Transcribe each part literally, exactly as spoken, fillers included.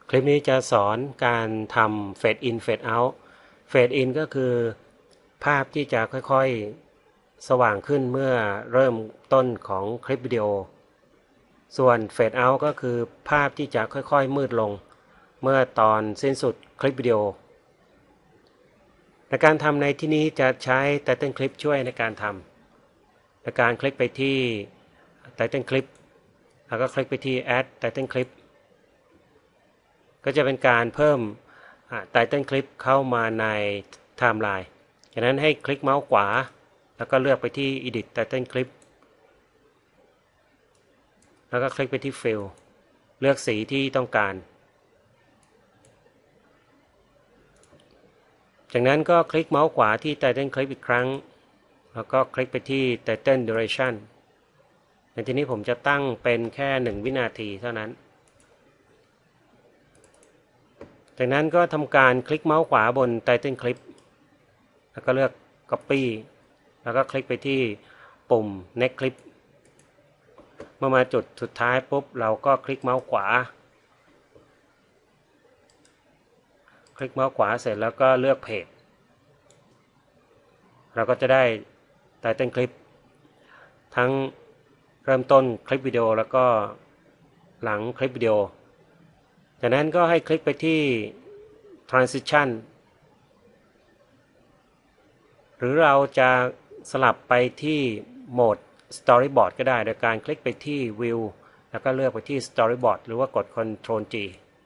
คลิปนี้จะสอนการทำ Fade in Fade out Fade in ก็คือภาพที่จะค่อยๆสว่างขึ้นเมื่อเริ่มต้นของคลิปวิดีโอส่วน Fade out ก็คือภาพที่จะค่อยๆมืดลงเมื่อตอนสิ้นสุดคลิปวิดีโอในการทำในที่นี้จะใช้ Title Clip ช่วยในการทำในการคลิกไปที่ Title Clip แล้วก็คลิกไปที่ Add Title Clip ก็จะเป็นการเพิ่ม Title Clip เข้ามาใน Timeline จากนั้นให้คลิกเมาส์ขวาแล้วก็เลือกไปที่ Edit Title Clip แล้วก็คลิกไปที่ Fill เลือกสีที่ต้องการจากนั้นก็คลิกเมาส์ขวาที่ Title Clip อีกครั้งแล้วก็คลิกไปที่ Title Duration ในที่นี้ผมจะตั้งเป็นแค่หนึ่งวินาทีเท่านั้นจากนั้นก็ทำการคลิกเมาส์ขวาบน Title Clip แล้วก็เลือก Copy แล้วก็คลิกไปที่ปุ่ม Next Clip เมื่อมาจุดสุดท้ายปุ๊บเราก็คลิกเมาส์ขวาคลิกเมาส์ขวาเสร็จแล้วก็เลือกเพจเราก็จะได้ Title Clip ทั้งเริ่มต้นคลิปวิดีโอแล้วก็หลังคลิปวิดีโอจากนั้นก็ให้คลิกไปที่ Transition หรือเราจะสลับไปที่โหมด Storyboard ก็ได้โดยการคลิกไปที่ View แล้วก็เลือกไปที่ Storyboard หรือว่ากด Control G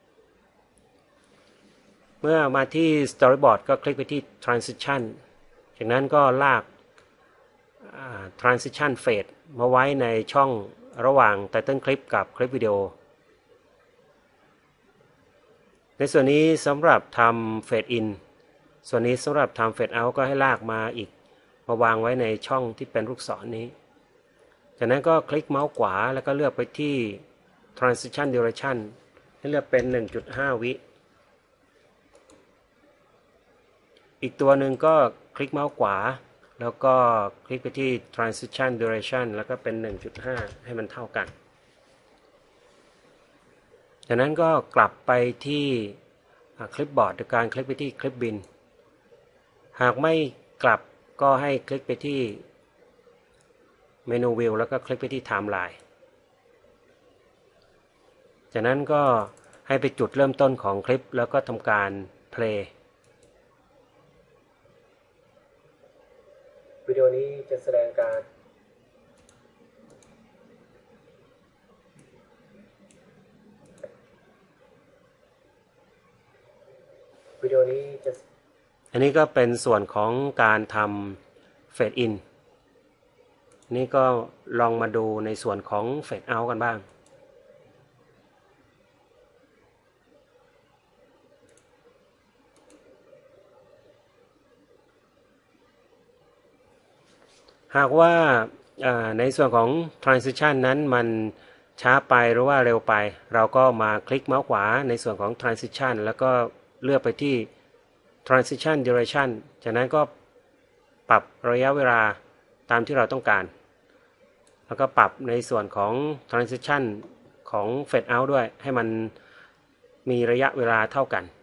เมื่อมาที่ Storyboard ก็คลิกไปที่ Transition จากนั้นก็ลาก Transition Fade มาไว้ในช่องระหว่าง Title Clip กับคลิปวิดีโอในส่วนนี้สำหรับทำ Fade In ส่วนนี้สำหรับทำ Fade Out ก็ให้ลากมาอีกมาวางไว้ในช่องที่เป็นลูกศรนี้จากนั้นก็คลิกเมาส์ขวาแล้วก็เลือกไปที่ Transition Duration ให้เลือกเป็น หนึ่งจุดห้า วิอีกตัวหนึ่งก็คลิกเมาส์ขวาแล้วก็คลิกไปที่ Transition Duration แล้วก็เป็น หนึ่งจุดห้า ให้มันเท่ากันจากนั้นก็กลับไปที่คลิปบอร์ดโดยการคลิกไปที่คลิปบินหากไม่กลับก็ให้คลิกไปที่เมนูวิวแล้วก็คลิกไปที่ Timeline จากนั้นก็ให้ไปจุดเริ่มต้นของคลิปแล้วก็ทำการ play วิดีโอนี้จะแสดงการวิดีโอนี้จะอันนี้ก็เป็นส่วนของการทำ Fade In นี่ก็ลองมาดูในส่วนของ Fade Out กันบ้างหากว่าในส่วนของ Transition นั้นมันช้าไปหรือว่าเร็วไปเราก็มาคลิกเมาส์ขวาในส่วนของ Transition แล้วก็เลือกไปที่ Transition Duration จากนั้นก็ปรับระยะเวลาตามที่เราต้องการแล้วก็ปรับในส่วนของ Transition ของ Fade Out ด้วยให้มันมีระยะเวลาเท่ากัน